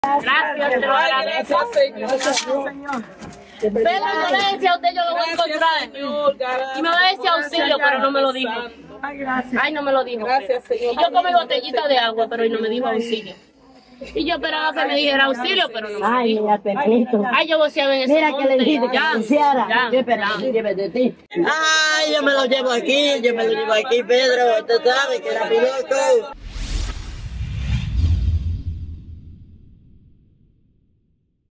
Gracias, te lo agradezco. Gracias, Señor. Pedro, no le decía a usted, yo lo voy a encontrar. Y me va a decir auxilio, pero no me lo dijo. Ay, gracias. Ay, no me lo dijo. Gracias, Señor. Y yo con mi botellita de agua, pero él no me dijo auxilio. Y yo esperaba que me dijera auxilio, pero no me dijo. Mira, Pepito. Ay, yo voceaba en ese Mira que le dijiste que ya, se hiciera. ya, Yo espero ya. que se lleve de ti. Ay, yo me lo llevo aquí, Pedro. Usted sabe que era piloto.